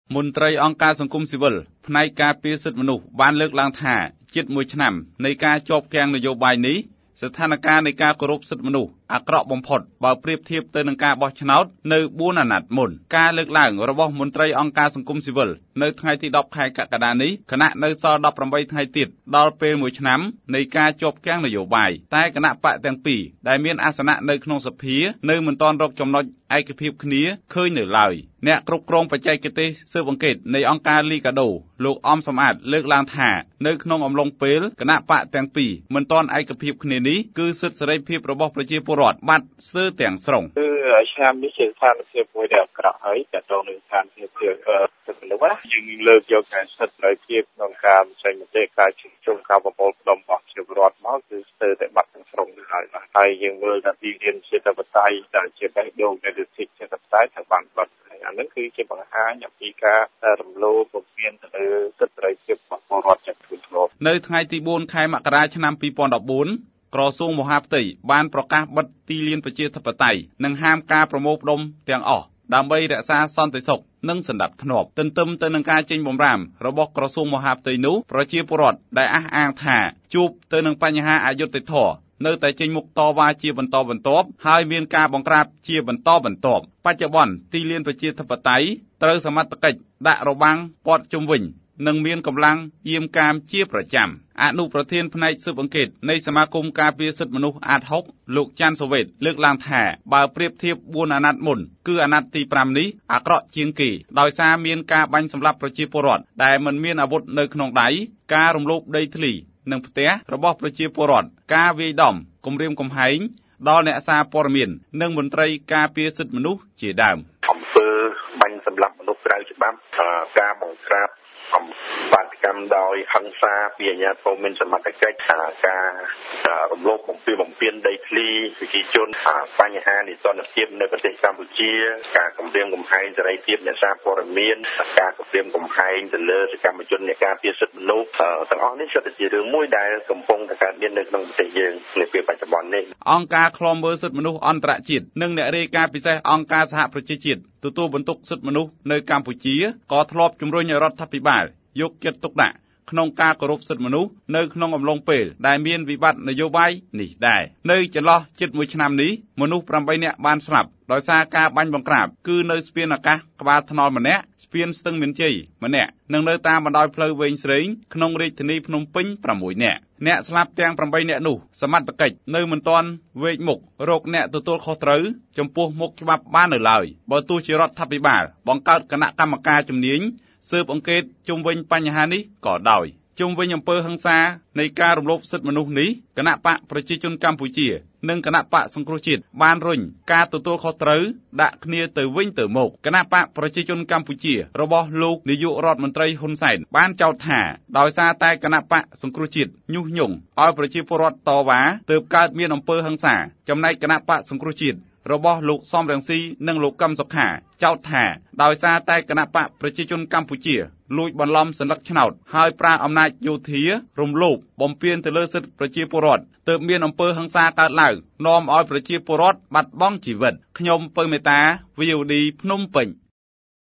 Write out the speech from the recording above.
មន្ត្រីអង្គការសង្គមស៊ីវិលផ្នែកការពារសិទ្ធិមនុស្សបានលើកឡើងថាជិតមួយឆ្នាំនៃការជាប់គាំងនយោបាយនេះស្ថានភាពនៃការគោរពសិទ្ធិមនុស្សអាក្រក់បំផុតបើប្រៀបធៀបទៅនឹងការបោះឆ្នោតនៅ4អាណត្តិមុនការលើកឡើងរបស់មន្ត្រីអង្គការសង្គមស៊ីវិលនៅថ្ងៃទី10ខែកក្កដានេះគណៈនៅសល់18ថ្ងៃទៀតដល់ពេលមួយឆ្នាំនៃការជាប់គាំងនយោបាយតែគណៈបកទាំងពីរដែលមានអាសនៈនៅក្នុងសភានៅមិនទាន់រកចំណុចឯកភាពគ្នាឃើញនៅឡើយអ្នកគ្រប់គ្រងបច្ចេកទេសស៊ើបអង្កេតនៃអង្គការលីកាដូលោកអំសំអាតលើកឡើងថានៅក្នុងអំឡុងពេលគណៈបកទាំងពីរមិនទាន់ឯកភាពគ្នានេះគឺសិទ្ធិសេរីភាពរបស់ប្រជាពលរដ្ឋបាត់ស្ទើរទាំងស្រុងគឺឆ្នាំនេះជាស្ថានភាពមួយដែលអាក្រក់ហើយតែទៅនឹងស្ថានភាពមនុស្សណាយើងលើកយកតែសិទ្ធិសេរីភាពក្នុងការបញ្ចេញមតិការជួបជុំការប្រមូលផ្ដុំរបស់ប្រជាពលរដ្ឋមកគឺស្ទើរតែបាត់ទាំងស្រុងហើយហើយយើងមើលថាទីលានជាតិបតៃដែលជាបេះដូងនៃលទ្ធិជាតិបតៃត្រូវបានបាត់អានេះគឺជាបង្ហាញអំពីការរំលោភបំពានទៅលើសិទ្ធិសេរីភាពរបស់ពលរដ្ឋយ៉ាងធ្ងន់ធ្ងរនៅថ្ងៃទី4ខែមករាឆ្នាំ2014ក្រសួងមហាផ្ទៃបានប្រកាសបិទទីលានប្រជាធិបតេយ្យនិងហាមការប្រមូលផ្ដុំទាំងអស់ដើម្បីរក្សាសន្តិសុខនិងសណ្ដាប់ធ្នាប់ទន្ទឹមទៅនឹងការចេញបំរាមរបស់ក្រសួងមហាផ្ទៃនោះប្រជាពលរដ្ឋដែលអះអាងថាជួបទៅនឹងបញ្ហាអយុត្តិធម៌នៅតែចេញមុខតវ៉ាជាបន្តបន្ទាប់ហើយមានការបង្ក្រាបជាបន្តបន្ទាប់បច្ចុប្បន្នទីលានប្រជាធិបតេយ្យត្រូវសមត្ថកិច្ចដាក់របាំងព័ទ្ធជុំវិញនិងមានកម្លាំងយាមកាមជាប្រចាំអនុប្រធានផ្នែកស៊ើបអង្កេតនៃសមាគមការពារសិទ្ធិមនុស្សអាត6លោកច័ន្ទសវេតលើកឡើងថាបើប្រៀបធៀប4អាណត្តិមុនគឺអាណត្តិទី5នេះអាក្រក់ជាងគេដោយសារមានការបាញ់សម្លាប់ប្រជាពលរដ្ឋដែលមិនមានអាវុធនៅក្នុងដៃការរំលោភដីធ្លីនិងផ្ទះរបស់ប្រជាពលរដ្ឋការវាយដំគំរាមកំហែងដល់អ្នកសារព័ត៌មាននិងមន្ត្រីការពារសិទ្ធិមនុស្សជាដើមអំពើបាញ់សម្លាប់មនុស្សក្រៅច្បាប់ការបង្ក្រាបបាតកម្មដោយហិង្សាពីអាជ្ញាធរមានសមត្ថកិច្ចការរំលោភបំពានដីធ្លីប្រជាជនបញ្ហានិទានភាពនៅប្រទេសកម្ពុជាការគំរាមកំហែងសេរីភាពអ្នកសារព័ត៌មានការគំរាមកំហែងទៅលើសកម្មជនអ្នកការពារសិទ្ធិមនុស្សទាំងអស់នេះសុទ្ធតែជារឿងមួយដែលកំពុងតែកើតមាននៅក្នុងប្រទេសយើងនាពេលបច្ចុប្បន្ននេះអង្គការឃ្លាំមើលសិទ្ធិមនុស្សអន្តរជាតិនិងអ្នករាយការណ៍ពិសេសអង្គការសហប្រជាជាតិទទួលបន្ទុកសិទ្ធិមនុស្សនៅកម្ពុជាក៏ធ្លាប់ជំរុញឲ្យរដ្ឋាភិបាលយកចិត្តទុកដាក់ក្នុងការគោរពសិទ្ធិមនុស្សនៅក្នុងអំឡុងពេលដែលមានវិបត្តិនយោបាយនេះដែរនៅចន្លោះជិត1ឆ្នាំនេះមនុស្ស8នាក់បានស្លាប់ដោយសារការបាញ់បង្ក្រាបគឺនៅស្ពានអាកាសក្បាលថ្នល់ម្នាក់ស្ពានស្ទឹងមានជ័យម្នាក់និងនៅតាមបណ្ដោយផ្លូវវែងស្រេងក្នុងរាជធានីភ្នំពេញ6នាក់អ្នកស្លាប់ទាំង8នាក់នោះសមត្ថកិច្ចនៅមិនទាន់វេកមុខរកអ្នកទទួលខុសត្រូវចំពោះមុខច្បាប់បាននៅឡើយបើទោះជារដ្ឋាភិបាលបង្កើតគណៈកម្មការជំនាញស៊ើបអង្កេតជុំវិញបញ្ហានេះក៏ដោយជុំវិញអំពើហិង្សានៃការរំលោភសិទ្ធិមនុស្សនេះគណៈបកប្រជាជនកម្ពុជានិងគណៈបកសង្គ្រោះជាតិបានរុញការទទួលខុសត្រូវដាក់គ្នាទៅវិញទៅមកគណៈបកប្រជាជនកម្ពុជារបស់លោកនាយករដ្ឋមន្ត្រីហ៊ុនសែនបានចោទថាដោយសារតែគណៈបកសង្គ្រោះជាតិញុះញង់ឲ្យប្រជាពលរដ្ឋតវ៉ាទើបកើតមានអំពើហិង្សាចំណែកគណៈបកសង្គ្រោះជាតិរបស់លោកសំរងស៊ីនិងលោកកឹមសុខាចោទថាដោយសារតែគណៈបកប្រជាជនកម្ពុជាលួចបន្លំសន្លឹកឆ្នោតហើយប្រើអំណាចយោធារំលោភបំពានទៅលើសិទ្ធិប្រជាពលរដ្ឋទើបមានអំពើហិង្សាកើតឡើងនាំឲ្យប្រជាពលរដ្ឋបាត់បង់ជីវិតខ្ញុំពៅមេតា VOD ភ្នំពេញ